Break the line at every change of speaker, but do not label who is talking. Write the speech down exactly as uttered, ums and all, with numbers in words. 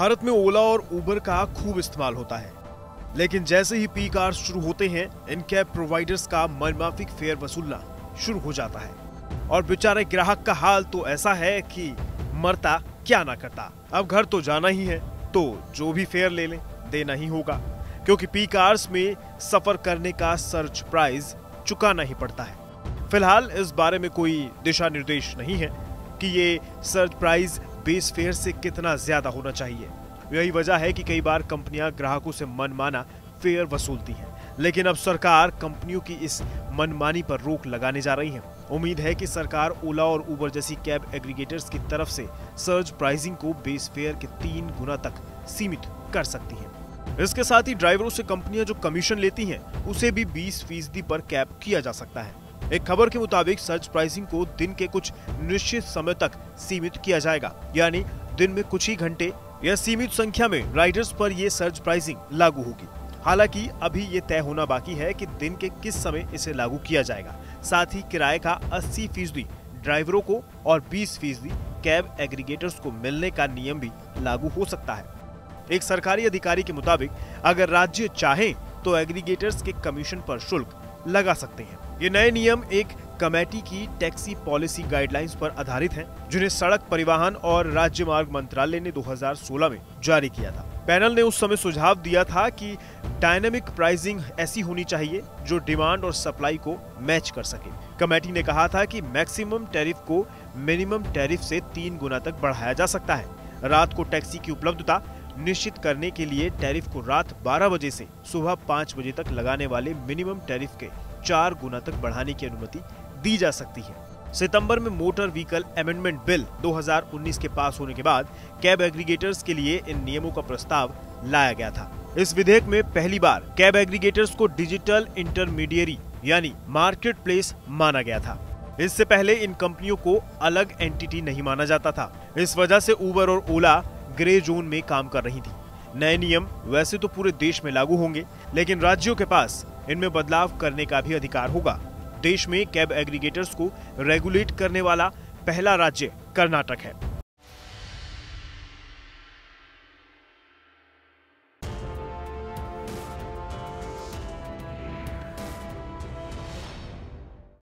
भारत में ओला और उबर का खूब इस्तेमाल होता है, लेकिन जैसे ही पीक आवर्स शुरू होते हैं इन कैब प्रोवाइडर्स का मनमाफिक फेयर वसूलना शुरू हो जाता है और बेचारे ग्राहक का हाल तो ऐसा है कि मरता क्या ना करता। अब घर तो जाना ही है तो जो भी फेयर ले लें देना ही होगा, क्योंकि पीक आवर्स में सफर करने का सर्च प्राइस चुकाना ही पड़ता है। फिलहाल इस बारे में कोई दिशा निर्देश नहीं है कि ये सर्च प्राइस बेस फेयर से कितना ज्यादा होना चाहिए। यही वजह है कि कई बार कंपनियां ग्राहकों से मनमाना फेयर वसूलती हैं, लेकिन अब सरकार कंपनियों की इस मनमानी पर रोक लगाने जा रही है। उम्मीद है कि सरकार ओला और उबर जैसी कैब एग्रीगेटर्स की तरफ से सर्ज प्राइसिंग को बेस फेयर के तीन गुना तक सीमित कर सकती है। इसके साथ ही ड्राइवरों से कंपनियां जो कमीशन लेती हैं उसे भी बीस फीसदी पर कैप किया जा सकता है। एक खबर के मुताबिक सर्ज प्राइसिंग को दिन के कुछ निश्चित समय तक सीमित किया जाएगा, यानी दिन में कुछ ही घंटे या सीमित संख्या में राइडर्स पर यह सर्ज प्राइसिंग लागू होगी। हालांकि अभी ये तय होना बाकी है कि दिन के किस समय इसे लागू किया जाएगा। साथ ही किराए का अस्सी फीसदी ड्राइवरों को और बीस फीसदी कैब एग्रीगेटर्स को मिलने का नियम भी लागू हो सकता है। एक सरकारी अधिकारी के मुताबिक अगर राज्य चाहे तो एग्रीगेटर्स के कमीशन पर शुल्क लगा सकते हैं। ये नए नियम एक कमेटी की टैक्सी पॉलिसी गाइडलाइंस पर आधारित हैं, जिन्हें सड़क परिवहन और राज्य मार्ग मंत्रालय ने दो हज़ार सोलह में जारी किया था। पैनल ने उस समय सुझाव दिया था कि डायनामिक प्राइसिंग ऐसी होनी चाहिए जो डिमांड और सप्लाई को मैच कर सके। कमेटी ने कहा था कि मैक्सिमम टैरिफ को मिनिमम टैरिफ से तीन गुना तक बढ़ाया जा सकता है। रात को टैक्सी की उपलब्धता निश्चित करने के लिए टैरिफ को रात बारह बजे से सुबह पाँच बजे तक लगाने वाले मिनिमम टैरिफ के चार गुना तक बढ़ाने की अनुमति दी जा सकती है। सितंबर में मोटर व्हीकल अमेंडमेंट बिल दो हज़ार उन्नीस के पास होने के बाद कैब एग्रीगेटर्स के लिए इन नियमों का प्रस्ताव लाया गया था। इस विधेयक में पहली बार कैब एग्रीगेटर्स को डिजिटल इंटरमीडियरी यानी मार्केट प्लेस माना गया था। इससे पहले इन कंपनियों को अलग एंटिटी नहीं माना जाता था। इस वजह से उबर और ओला ग्रे जोन में काम कर रही थी। नए नियम वैसे तो पूरे देश में लागू होंगे, लेकिन राज्यों के पास इनमें बदलाव करने का भी अधिकार होगा। देश में कैब एग्रीगेटर्स को रेगुलेट करने वाला पहला राज्य कर्नाटक है।